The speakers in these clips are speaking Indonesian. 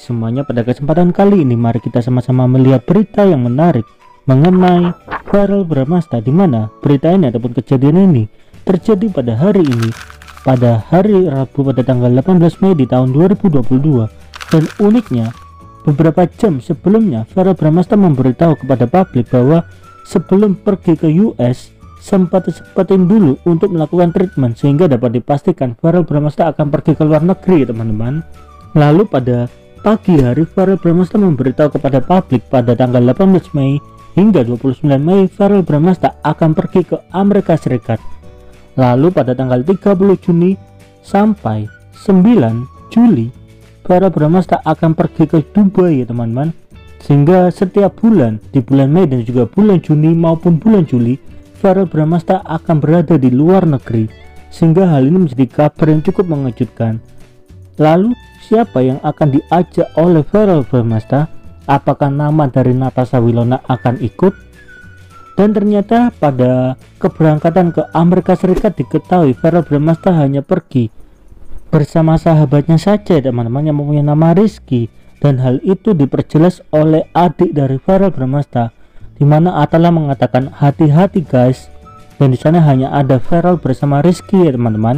semuanya, pada kesempatan kali ini mari kita sama-sama melihat berita yang menarik mengenai Verrell Bramasta, di mana berita ini ataupun kejadian ini terjadi pada hari ini, pada hari Rabu pada tanggal 18 Mei di tahun 2022. Dan uniknya, beberapa jam sebelumnya Verrell Bramasta memberitahu kepada publik bahwa sebelum pergi ke US sempat-sempatin dulu untuk melakukan treatment sehingga dapat dipastikan Verrell Bramasta akan pergi ke luar negeri, teman-teman. Lalu pada pagi hari Verrell Bramasta memberitahu kepada publik pada tanggal 18 Mei hingga 29 Mei Verrell Bramasta akan pergi ke Amerika Serikat. Lalu pada tanggal 30 Juni sampai 9 Juli Verrell Bramasta akan pergi ke Dubai, ya teman-teman. Sehingga setiap bulan di bulan Mei dan juga bulan Juni maupun bulan Juli Verrell Bramasta akan berada di luar negeri, sehingga hal ini menjadi kabar yang cukup mengejutkan. Lalu siapa yang akan diajak oleh Verrell Bramasta? Apakah nama dari Natasha Wilona akan ikut? Dan ternyata pada keberangkatan ke Amerika Serikat diketahui Verrell Bramasta hanya pergi bersama sahabatnya saja, teman-teman, yang mempunyai nama Rizky. Dan hal itu diperjelas oleh adik dari Verrell Bramasta, di mana Atala mengatakan hati-hati guys, dan di sana hanya ada Verrell bersama Rizky, ya teman-teman.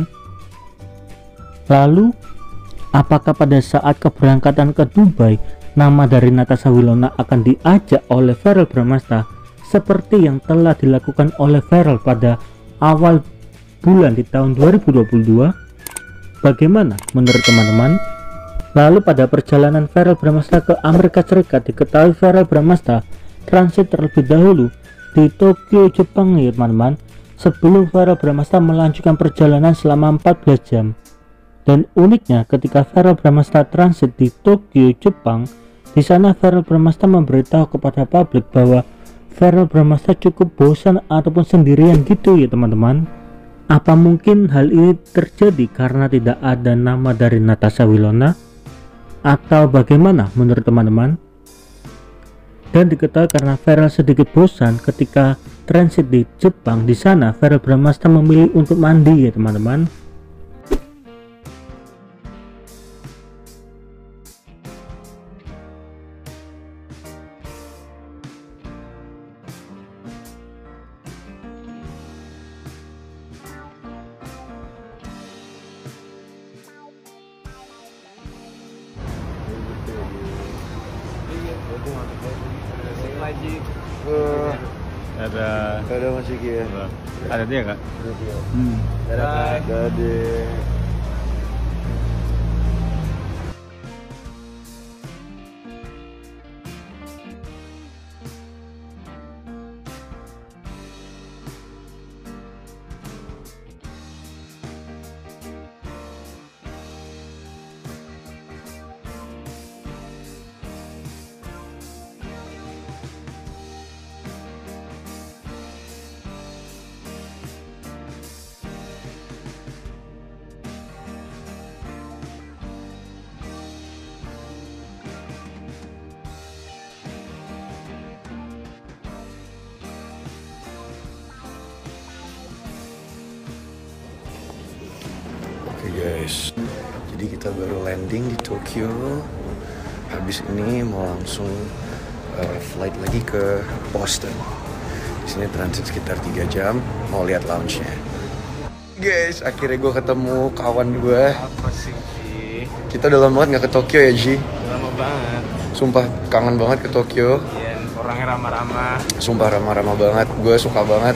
Lalu apakah pada saat keberangkatan ke Dubai nama dari Natasha Wilona akan diajak oleh Verrell Bramasta seperti yang telah dilakukan oleh Verrell pada awal bulan di tahun 2022? Bagaimana menurut teman-teman? Lalu pada perjalanan Verrell Bramasta ke Amerika Serikat diketahui Verrell Bramasta transit terlebih dahulu di Tokyo, Jepang, ya teman-teman, sebelum Verrell Bramasta melanjutkan perjalanan selama 14 jam. Dan uniknya ketika Verrell Bramasta transit di Tokyo, Jepang, di sana Verrell Bramasta memberitahu kepada publik bahwa Verrell Bramasta cukup bosan ataupun sendirian gitu, ya teman-teman. Apa mungkin hal ini terjadi karena tidak ada nama dari Natasha Wilona? Atau bagaimana menurut teman-teman? Dan diketahui karena Verrell sedikit bosan ketika transit di Jepang, di sana Verrell Bramasta memilih untuk mandi, ya teman-teman. Ada masih ya. Ada dia kak? Ada. Oke guys, jadi kita baru landing di Tokyo. Habis ini mau langsung flight lagi ke Boston. Di sini transit sekitar 3 jam. Mau lihat lounge-nya. Guys, akhirnya gue ketemu kawan gue. Apa sih? Kita udah lama banget gak ke Tokyo ya, Ji? Lama banget. Sumpah kangen banget ke Tokyo. Iya, orangnya ramah-ramah. Sumpah ramah-ramah banget. Gue suka banget.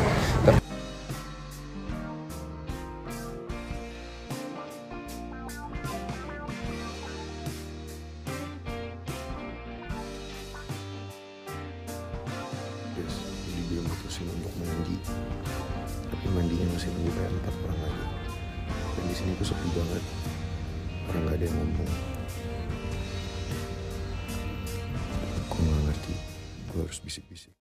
Jadi belum putusin untuk mandi, tapi mandinya masih nunggu kayak 4 orang lagi. Dan di sini tuh sepi banget, orang nggak ada yang ngomong. Gue nggak ngerti, gue harus bisik-bisik.